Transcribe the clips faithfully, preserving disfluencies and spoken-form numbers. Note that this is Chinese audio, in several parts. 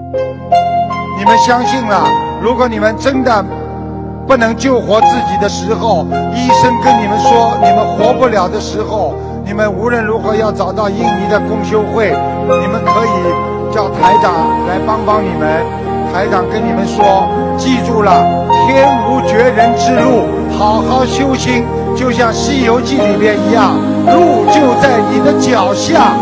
你们相信了，如果你们真的不能救活自己的时候，医生跟你们说你们活不了的时候，你们无论如何要找到印尼的共修会，你们可以叫台长来帮帮你们。台长跟你们说，记住了，天无绝人之路，好好修心，就像《西游记》里面一样，路就在你的脚下。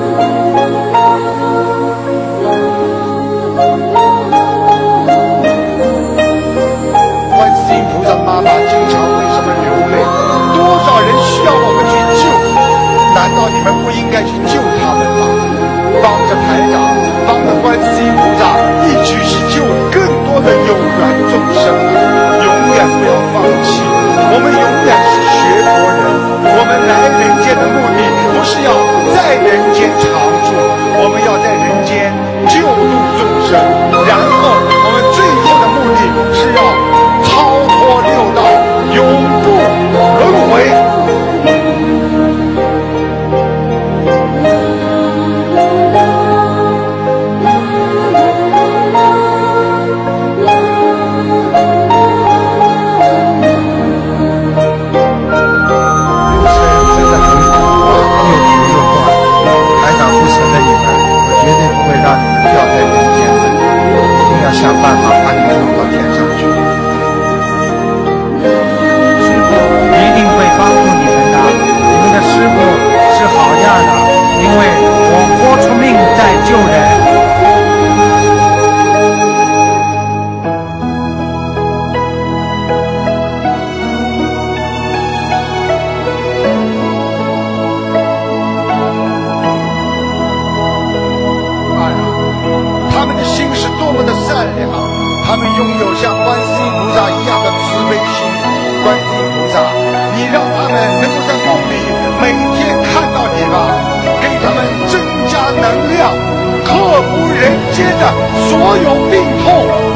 观世音菩萨妈妈经常为什么流泪？多少人需要我们去救？难道你们不应该去救他们吗？帮着台长，帮着观世音菩萨，一起去救更多的有缘众生。永远不要放弃，我们永远是学佛人。我们来人间的目的不是要在人间常住，我们要在人间救度众生，然后我们最后的目的是要超脱六道，永不轮回。想办法把你们弄到天上去。 师父一定会帮助你们的，你们的师父是好样的，因为我豁出命在救人。 他们拥有像观世音菩萨一样的慈悲心。观世音菩萨，你让他们能够在梦里每天看到你吧，给他们增加能量，克服人间的所有病痛。